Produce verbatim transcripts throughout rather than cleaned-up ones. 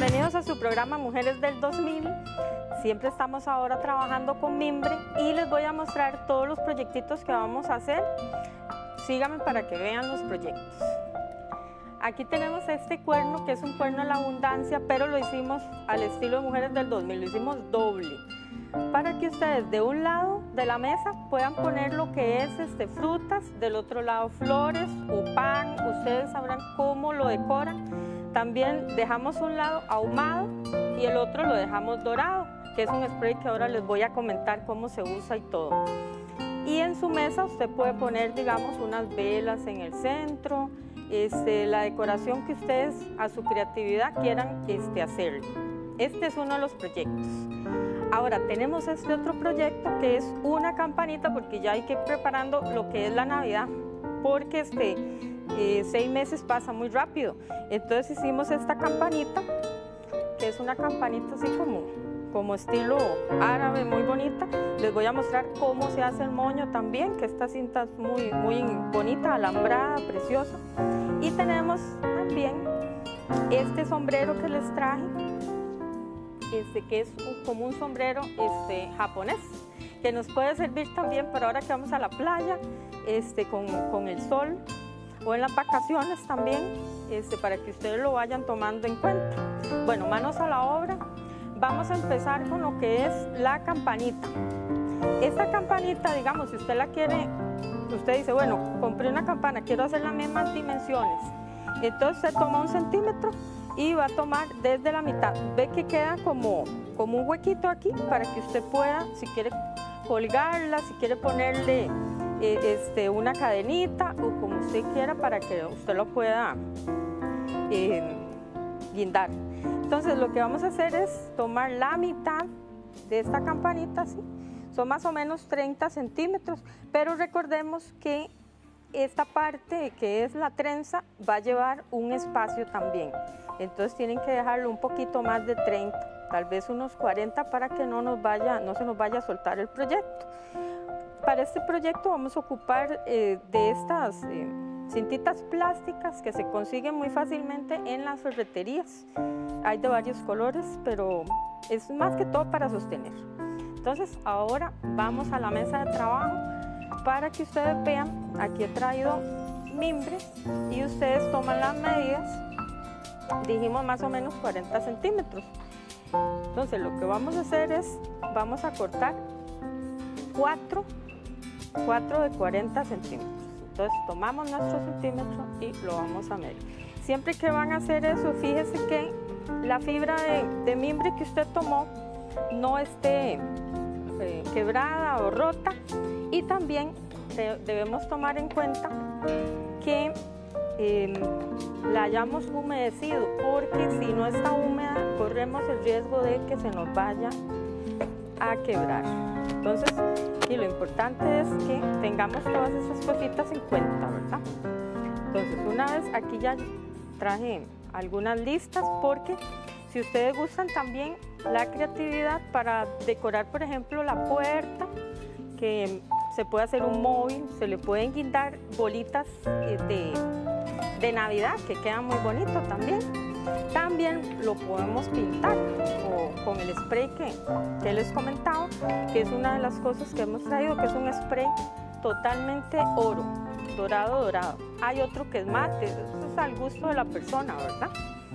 Bienvenidos a su programa Mujeres del dos mil. Siempre estamos ahora trabajando con mimbre y les voy a mostrar todos los proyectitos que vamos a hacer. Síganme para que vean los proyectos. Aquí tenemos este cuerno, que es un cuerno de la abundancia, pero lo hicimos al estilo de Mujeres del dos mil, lo hicimos doble, para que ustedes de un lado de la mesa puedan poner lo que es este, frutas, del otro lado flores o pan, ustedes sabrán cómo lo decoran. También dejamos un lado ahumado y el otro lo dejamos dorado, que es un spray que ahora les voy a comentar cómo se usa y todo. Y en su mesa usted puede poner, digamos, unas velas en el centro, este, la decoración que ustedes a su creatividad quieran este, hacer. Este es uno de los proyectos. Ahora tenemos este otro proyecto que es una campanita, porque ya hay que ir preparando lo que es la Navidad, porque este, eh, seis meses pasa muy rápido. Entonces hicimos esta campanita, que es una campanita así como, como estilo árabe, muy bonita. Les voy a mostrar cómo se hace el moño también, que esta cinta es muy, muy bonita, alambrada, preciosa. Y tenemos también este sombrero que les traje, este, que es un, como un sombrero este, japonés, que nos puede servir también para ahora que vamos a la playa, este, con, con el sol, o en las vacaciones también, este, para que ustedes lo vayan tomando en cuenta. Bueno, manos a la obra. Vamos a empezar con lo que es la campanita. Esta campanita, digamos, si usted la quiere, usted dice, bueno, compré una campana, quiero hacer las mismas dimensiones. Entonces usted toma un centímetro y va a tomar desde la mitad. Ve que queda como, como un huequito aquí para que usted pueda, si quiere colgarla, si quiere ponerle eh, este, una cadenita o como usted quiera para que usted lo pueda eh, guindar. Entonces lo que vamos a hacer es tomar la mitad de esta campanita, ¿sí? Son más o menos treinta centímetros, pero recordemos que esta parte que es la trenza va a llevar un espacio también. Entonces tienen que dejarlo un poquito más de treinta, tal vez unos cuarenta para que no, nos vaya, no se nos vaya a soltar el proyecto. Para este proyecto vamos a ocupar eh, de estas eh, cintitas plásticas que se consiguen muy fácilmente en las ferreterías. Hay de varios colores, pero es más que todo para sostener. Entonces ahora vamos a la mesa de trabajo para que ustedes vean. Aquí he traído mimbre y ustedes toman las medidas. Dijimos más o menos cuarenta centímetros. Entonces lo que vamos a hacer es, vamos a cortar cuatro, cuatro de cuarenta centímetros. Entonces tomamos nuestro centímetro y lo vamos a medir. Siempre que van a hacer eso, fíjese que la fibra de, de mimbre que usted tomó no esté eh, quebrada o rota, y también de, debemos tomar en cuenta que eh, la hayamos humedecido, porque si no está húmeda corremos el riesgo de que se nos vaya a quebrar. Entonces, y lo importante es que tengamos todas esas cositas en cuenta, ¿verdad? Entonces, una vez aquí ya traje algunas listas, porque si ustedes gustan también la creatividad para decorar, por ejemplo, la puerta, que se puede hacer un móvil, se le pueden guindar bolitas de, de Navidad que quedan muy bonito también. También lo podemos pintar o con el spray que, que les comentaba, que es una de las cosas que hemos traído, que es un spray totalmente oro, dorado, dorado. Hay otro que es mate, eso es al gusto de la persona, ¿verdad?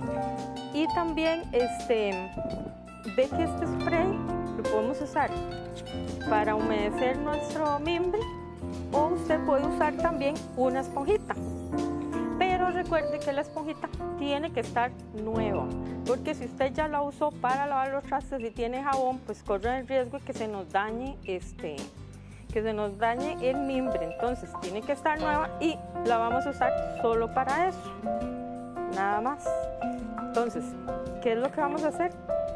Y también este, ve que este spray lo podemos usar para humedecer nuestro mimbre, o usted puede usar también una esponjita. Pero recuerde que la esponjita tiene que estar nueva, porque si usted ya la usó para lavar los trastes y tiene jabón, pues corre el riesgo de que se nos dañe este, que se nos dañe el mimbre. Entonces tiene que estar nueva y la vamos a usar solo para eso, nada más. Entonces, ¿qué es lo que vamos a hacer?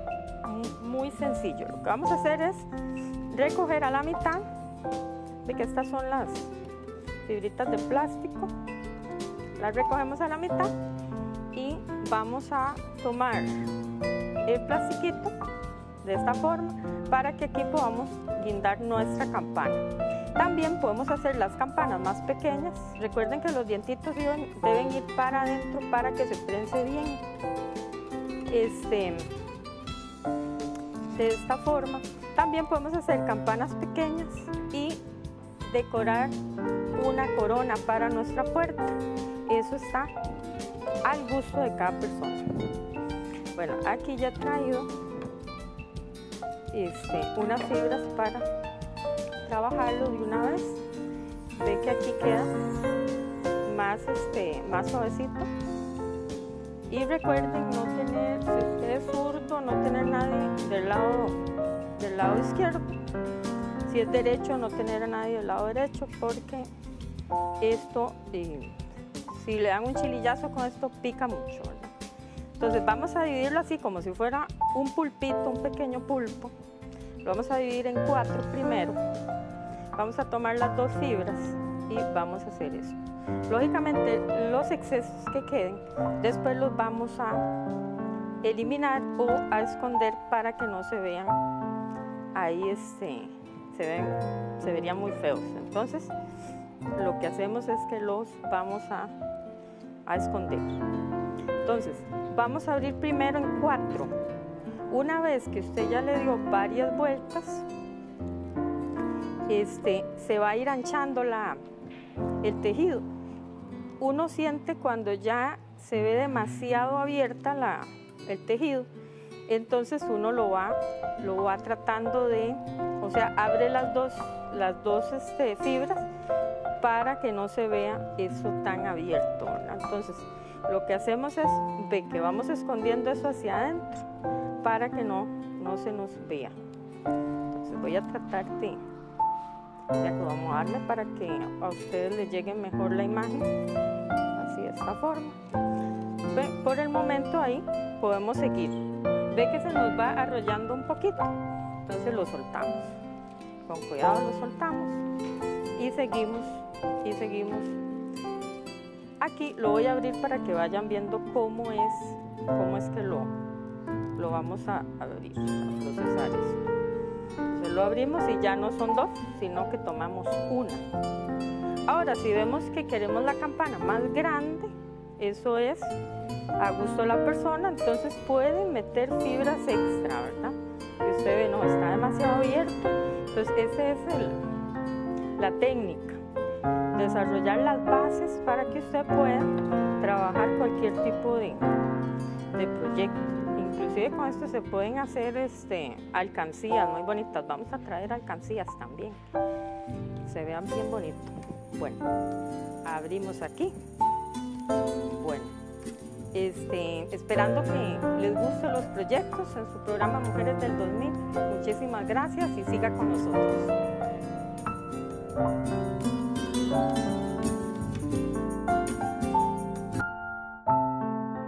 Muy sencillo. Lo que vamos a hacer es recoger a la mitad, de que estas son las fibritas de plástico. Las recogemos a la mitad y vamos a tomar el plastiquito de esta forma para que aquí podamos guindar nuestra campana. También podemos hacer las campanas más pequeñas. Recuerden que los dientitos deben, deben ir para adentro para que se prense bien. Este, de esta forma. También podemos hacer campanas pequeñas y decorar una corona para nuestra puerta. Eso está al gusto de cada persona. Bueno, aquí ya he traído este, unas fibras para trabajarlo de una vez. Ve que aquí queda más, este, más suavecito. Y recuerden no tener, si usted es zurdo, no tener nadie del lado, del lado izquierdo. Si es derecho, no tener a nadie del lado derecho, porque esto, eh, si le dan un chilillazo con esto, pica mucho, ¿verdad? Entonces vamos a dividirlo así como si fuera un pulpito, un pequeño pulpo. Lo vamos a dividir en cuatro primero. Vamos a tomar las dos fibras y vamos a hacer eso. Lógicamente los excesos que queden después los vamos a eliminar o a esconder para que no se vean ahí, este, se, ven, se verían muy feos. Entonces lo que hacemos es que los vamos a, a esconder. Entonces vamos a abrir primero en cuatro. Una vez que usted ya le dio varias vueltas, este, se va a ir anchando la, el tejido. Uno siente cuando ya se ve demasiado abierta la, el tejido, entonces uno lo va, lo va tratando de, o sea, abre las dos, las dos este, fibras para que no se vea eso tan abierto, ¿verdad? Entonces lo que hacemos es ve que vamos escondiendo eso hacia adentro para que no, no se nos vea. Entonces voy a tratar de de acomodarme para que a ustedes les llegue mejor la imagen, así de esta forma. Ve, por el momento ahí podemos seguir. Ve que se nos va arrollando un poquito, entonces lo soltamos. Con cuidado lo soltamos y seguimos, y seguimos. Aquí lo voy a abrir para que vayan viendo cómo es, cómo es que lo, lo vamos a abrir, a procesar esto. Entonces lo abrimos y ya no son dos, sino que tomamos una. Ahora, si vemos que queremos la campana más grande, eso es a gusto de la persona, entonces pueden meter fibras extra, ¿verdad? Y usted ve, no, está demasiado abierto. Entonces, esa es el, la técnica, desarrollar las bases para que usted pueda trabajar cualquier tipo de, de proyecto. Inclusive con esto se pueden hacer este, alcancías muy bonitas. Vamos a traer alcancías también, se vean bien bonitos. Bueno, abrimos aquí. Bueno, este, esperando que les gusten los proyectos en su programa Mujeres del dos mil. Muchísimas gracias y siga con nosotros.